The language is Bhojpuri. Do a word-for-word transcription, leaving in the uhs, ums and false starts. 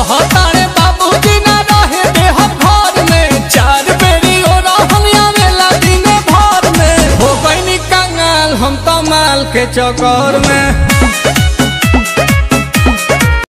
कहतारे बाबूजी ना रहे दे हम घर में, चार बेरी ओ रहन आवेला दिन भर में। हो गईनी कंगाल हम तो माल के चक्कर में।